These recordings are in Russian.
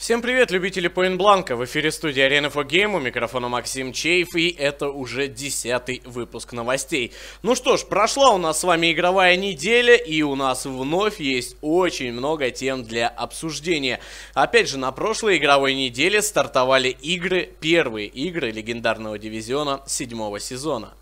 Всем привет, любители Point Blank! В эфире студия Arena for Game, у микрофона Максим Чеев, и это уже 10-й выпуск новостей. Ну что ж, прошла у нас с вами игровая неделя, и у нас вновь есть очень много тем для обсуждения. Опять же, на прошлой игровой неделе стартовали первые игры легендарного дивизиона 7-го сезона.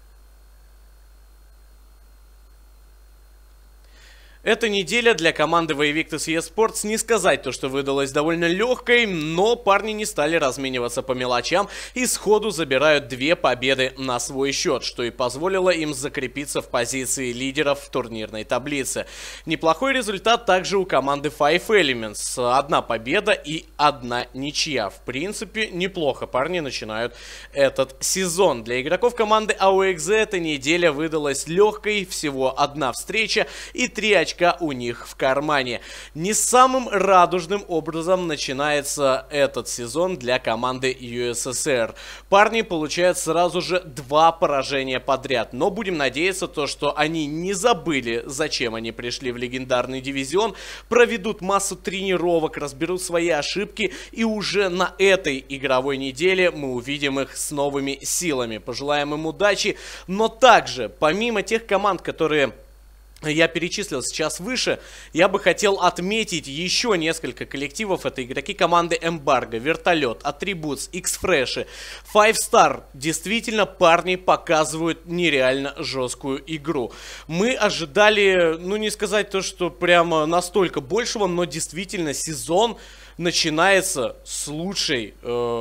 Эта неделя для команды Invictus eSports не сказать то, что выдалась довольно легкой, но парни не стали размениваться по мелочам и сходу забирают 2 победы на свой счет, что и позволило им закрепиться в позиции лидеров в турнирной таблице. Неплохой результат также у команды Five Elements. 1 победа и 1 ничья. В принципе, неплохо парни начинают этот сезон. Для игроков команды AOXZ эта неделя выдалась легкой, всего 1 встреча и 3 очка у них в кармане. Не самым радужным образом начинается этот сезон для команды USSR. Парни получают сразу же 2 поражения подряд, но будем надеяться, что они не забыли, зачем они пришли в легендарный дивизион, проведут массу тренировок, разберут свои ошибки, и уже на этой игровой неделе мы увидим их с новыми силами. Пожелаем им удачи, но также, помимо тех команд, которые я перечислил сейчас выше, я бы хотел отметить еще несколько коллективов. Это игроки команды Embargo, Вертолет, Attributes, X-Fresh, Five Star. Действительно, парни показывают нереально жесткую игру. Мы ожидали, ну не сказать то, что прямо настолько большего, но действительно сезон начинается с лучшей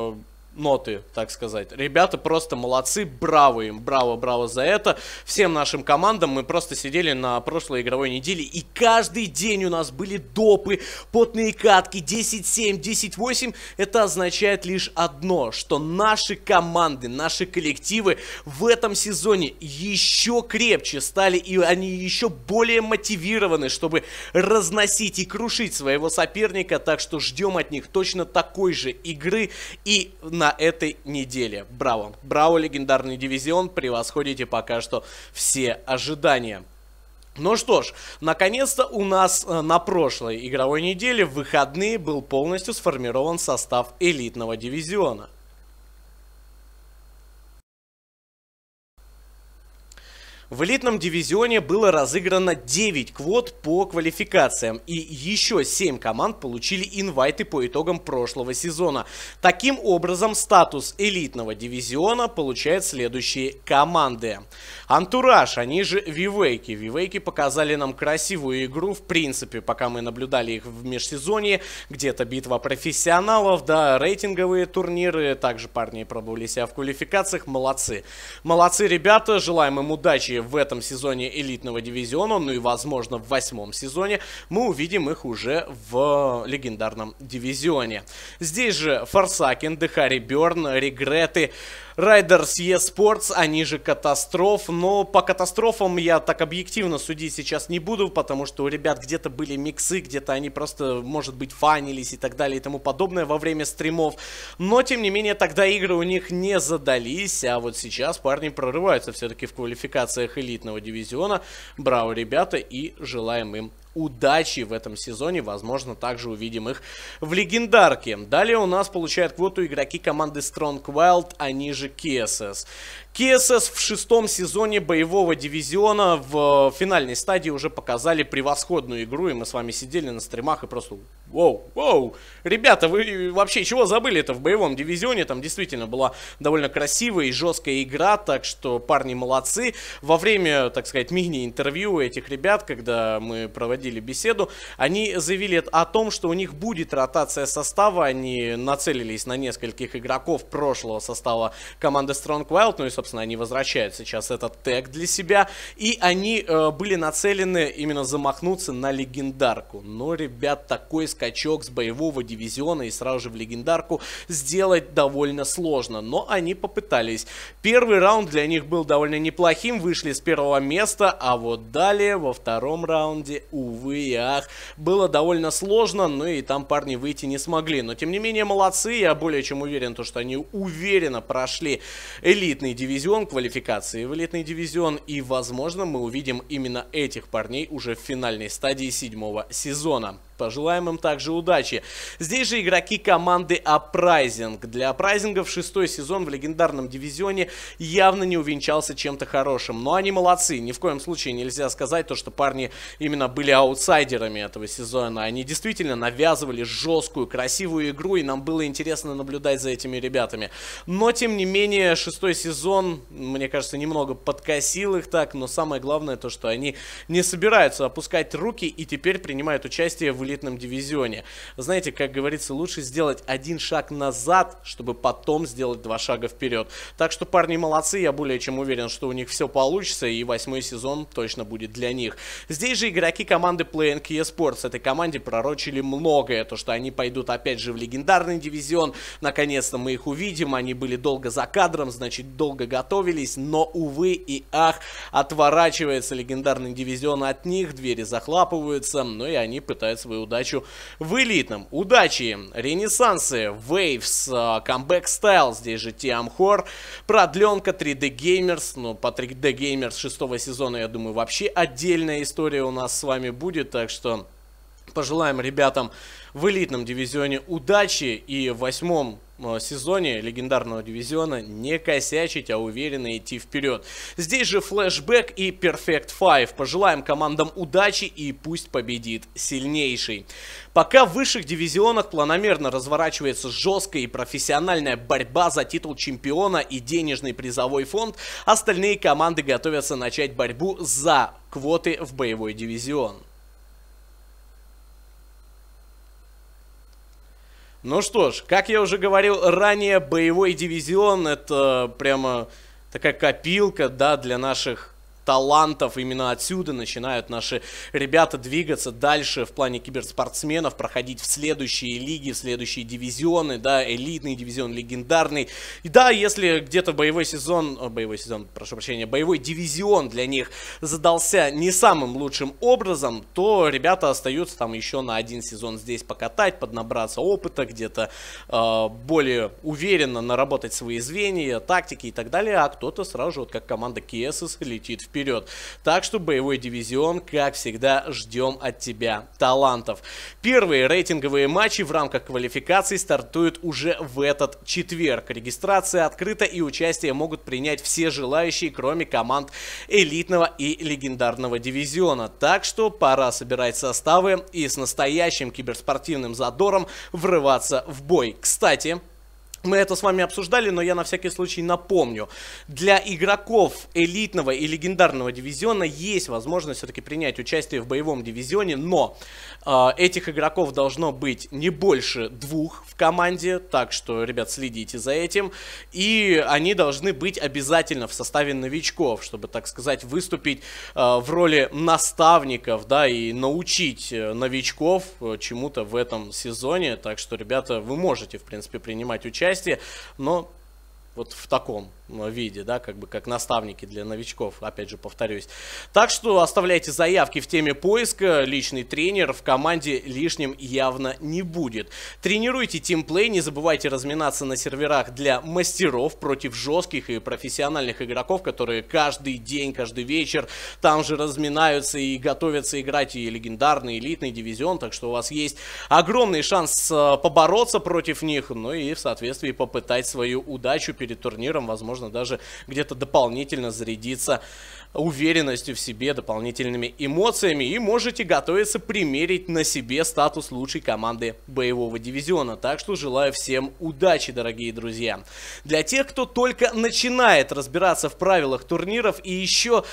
ноты, так сказать. Ребята просто молодцы, браво им, браво за это. Всем нашим командам. Мы просто сидели на прошлой игровой неделе, и каждый день у нас были допы, потные катки, 10-7, 10-8. Это означает лишь одно, что наши команды, наши коллективы в этом сезоне еще крепче стали, и они еще более мотивированы, чтобы разносить и крушить своего соперника. Так что ждем от них точно такой же игры и на этой неделе. Браво. Браво, легендарный дивизион. Превосходите пока что все ожидания. Ну что ж, наконец-то у нас на прошлой игровой неделе в выходные был полностью сформирован состав элитного дивизиона. В элитном дивизионе было разыграно 9 квот по квалификациям, и еще 7 команд получили инвайты по итогам прошлого сезона. Таким образом, статус элитного дивизиона получают следующие команды. Антураж, они же Вивейки. Вивейки показали нам красивую игру, в принципе, пока мы наблюдали их в межсезонье. Где-то битва профессионалов, да, рейтинговые турниры. Также парни пробовали себя в квалификациях. Молодцы. Молодцы, ребята. Желаем им удачи в этом сезоне элитного дивизиона, ну и возможно в 8-м сезоне мы увидим их уже в легендарном дивизионе. Здесь же Форсакен, Дехари Берн, Регреты, Райдерс eSports, они же Катастроф. Но по катастрофам я так объективно судить сейчас не буду, потому что у ребят где-то были миксы, где-то они просто, может быть, фанились и так далее и тому подобное во время стримов. Но, тем не менее, тогда игры у них не задались, а вот сейчас парни прорываются все-таки в квалификациях элитного дивизиона. Браво, ребята, и желаем им удачи в этом сезоне. Возможно, также увидим их в легендарке. Далее у нас получают квоту игроки команды Strong Wild, они же KSS. KSS в 6-м сезоне боевого дивизиона в финальной стадии уже показали превосходную игру, и мы с вами сидели на стримах и просто воу, ребята, вы вообще чего забыли-то в боевом дивизионе? Там действительно была довольно красивая и жесткая игра, так что парни молодцы. Во время, так сказать, мини-интервью этих ребят, когда мы проводили беседу, они заявили о том, что у них будет ротация состава. Они нацелились на нескольких игроков прошлого состава команды Strong Wild, ну и, собственно, они возвращают сейчас этот тег для себя, и они были нацелены именно замахнуться на легендарку. Но, ребят, такой скачок с боевого дивизиона и сразу же в легендарку сделать довольно сложно, но они попытались. Первый раунд для них был довольно неплохим, вышли с 1-го места, а вот далее во 2-м раунде, увы и ах, было довольно сложно, но и там парни выйти не смогли. Но тем не менее молодцы, я более чем уверен, что они уверенно прошли элитный дивизион, квалификации в элитный дивизион, и возможно мы увидим именно этих парней уже в финальной стадии 7-го сезона. Пожелаем им также удачи. Здесь же игроки команды Uprising. Для Uprising 6-й сезон в легендарном дивизионе явно не увенчался чем-то хорошим. Но они молодцы. Ни в коем случае нельзя сказать то, что парни именно были аутсайдерами этого сезона. Они действительно навязывали жесткую, красивую игру, и нам было интересно наблюдать за этими ребятами. Но, тем не менее, 6-й сезон, мне кажется, немного подкосил их так, но самое главное то, что они не собираются опускать руки и теперь принимают участие в элитном дивизионе. Знаете, как говорится, лучше сделать один шаг назад, чтобы потом сделать 2 шага вперед. Так что парни молодцы, я более чем уверен, что у них все получится, и 8-й сезон точно будет для них. Здесь же игроки команды Playing eSports. Этой команде пророчили многое, то, что они пойдут опять же в легендарный дивизион. Наконец-то мы их увидим, они были долго за кадром, значит, долго готовились, но, увы и ах, отворачивается легендарный дивизион от них, двери захлапываются, но и они пытают свою удачу в элитном. Удачи, Ренессансы, Waves, Comeback Style, здесь же Team Hor, продленка 3D Gamers, ну, по 3D Gamers 6-го сезона, я думаю, вообще отдельная история у нас с вами будет, так что пожелаем ребятам в элитном дивизионе удачи и в 8-м сезоне легендарного дивизиона не косячить, а уверенно идти вперед. Здесь же Flashback и Perfect Five. Пожелаем командам удачи и пусть победит сильнейший. Пока в высших дивизионах планомерно разворачивается жесткая и профессиональная борьба за титул чемпиона и денежный призовой фонд, остальные команды готовятся начать борьбу за квоты в боевой дивизион. Ну что ж, как я уже говорил ранее, боевой дивизион — это прямо такая копилка, да, для наших талантов. Именно отсюда начинают наши ребята двигаться дальше в плане киберспортсменов, проходить в следующие лиги, в следующие дивизионы, да, элитный дивизион, легендарный. И да, если где-то боевой дивизион для них задался не самым лучшим образом, то ребята остаются там еще на 1 сезон здесь покатать, поднабраться опыта, где-то более уверенно наработать свои звенья, тактики и так далее, а кто-то сразу же, вот как команда KSS, летит вперед. Так что боевой дивизион, как всегда, ждем от тебя талантов. Первые рейтинговые матчи в рамках квалификации стартуют уже в этот четверг. Регистрация открыта и участие могут принять все желающие, кроме команд элитного и легендарного дивизиона. Так что пора собирать составы и с настоящим киберспортивным задором врываться в бой. Кстати, мы это с вами обсуждали, но я на всякий случай напомню. Для игроков элитного и легендарного дивизиона есть возможность все-таки принять участие в боевом дивизионе, но этих игроков должно быть не больше 2 в команде, так что, ребят, следите за этим. И они должны быть обязательно в составе новичков, чтобы, так сказать, выступить в роли наставников, да, и научить новичков чему-то в этом сезоне. Так что, ребята, вы можете, в принципе, принимать участие. Но вот в таком виде, да, как бы как наставники для новичков, опять же повторюсь. Так что оставляйте заявки в теме поиска, личный тренер в команде лишним явно не будет. Тренируйте тимплей, не забывайте разминаться на серверах для мастеров против жестких и профессиональных игроков, которые каждый день, каждый вечер там же разминаются и готовятся играть и легендарный, элитный дивизион, так что у вас есть огромный шанс побороться против них, ну и в соответствии попытать свою удачу перед турниром, возможно, даже где-то дополнительно зарядиться уверенностью в себе, дополнительными эмоциями, и можете готовиться примерить на себе статус лучшей команды боевого дивизиона. Так что желаю всем удачи, дорогие друзья. Для тех, кто только начинает разбираться в правилах турниров и еще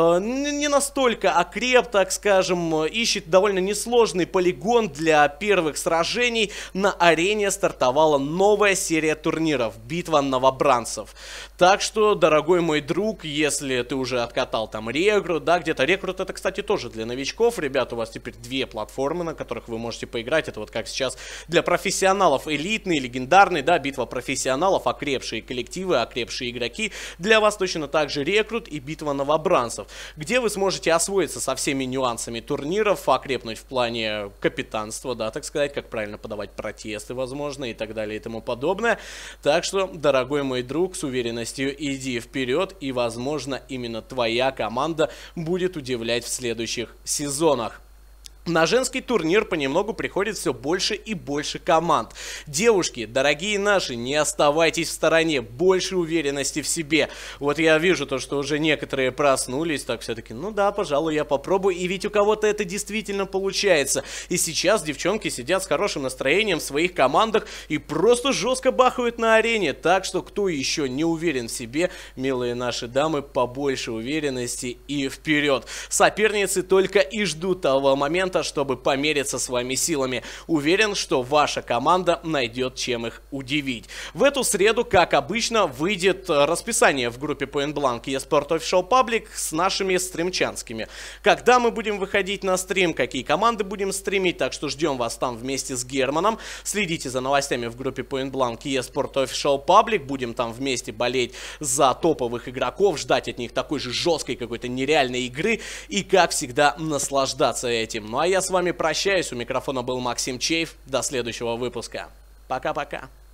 не настолько окреп, так скажем, ищет довольно несложный полигон для первых сражений, на арене стартовала новая серия турниров «Битва новобранцев». Так что, дорогой мой друг, если ты уже откатал там рекрут, да, где-то рекрут, это, кстати, тоже для новичков. Ребята, у вас теперь 2 платформы, на которых вы можете поиграть. Это вот как сейчас для профессионалов элитный, легендарный, да, битва профессионалов, окрепшие коллективы, окрепшие игроки. Для вас точно так же рекрут и битва новобранцев, где вы сможете освоиться со всеми нюансами турниров, окрепнуть в плане капитанства, да, так сказать, как правильно подавать протесты, возможно, и так далее и тому подобное. Так что, дорогой мой друг, с уверенностью иди вперед, и, возможно, именно твоя команда будет удивлять в следующих сезонах. На женский турнир понемногу приходит все больше и больше команд. Девушки, дорогие наши, не оставайтесь в стороне, больше уверенности в себе. Вот я вижу то, что уже некоторые проснулись, так все-таки, ну да, пожалуй, я попробую. И ведь у кого-то это действительно получается. И сейчас девчонки сидят с хорошим настроением в своих командах и просто жестко бахают на арене. Так что, кто еще не уверен в себе, милые наши дамы, побольше уверенности и вперед. Соперницы только и ждут того момента, чтобы помериться с вами силами. Уверен, что ваша команда найдет чем их удивить. В эту среду, как обычно, выйдет расписание в группе Point Blank eSport Official Public с нашими стримчанскими. Когда мы будем выходить на стрим, какие команды будем стримить, так что ждем вас там вместе с Германом. Следите за новостями в группе Point Blank eSport Official Public. Будем там вместе болеть за топовых игроков, ждать от них такой же жесткой какой-то нереальной игры и, как всегда, наслаждаться этим. Ну а я с вами прощаюсь. У микрофона был Максим Чеев. До следующего выпуска. Пока-пока.